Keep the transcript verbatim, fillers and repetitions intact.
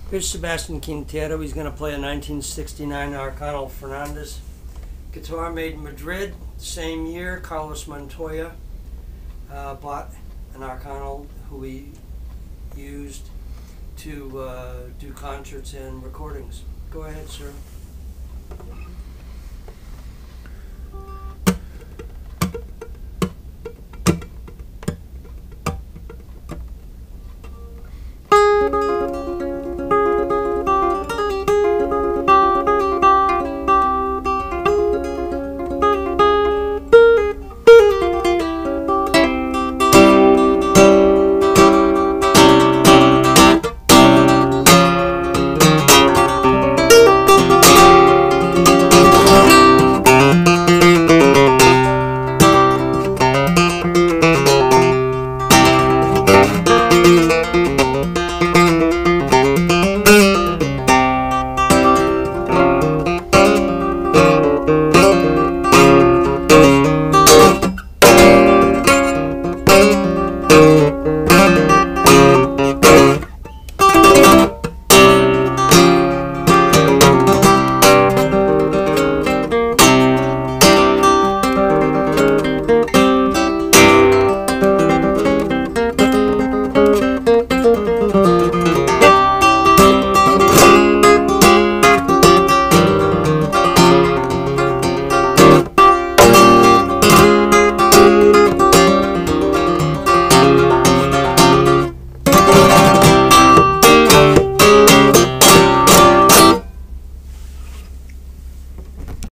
Here's Sebastian Quintero. He's going to play a nineteen sixty-nine Arcangel Fernandez guitar made in Madrid. Same year, Carlos Montoya uh, bought an Arcangel who he used to uh, do concerts and recordings. Go ahead, sir.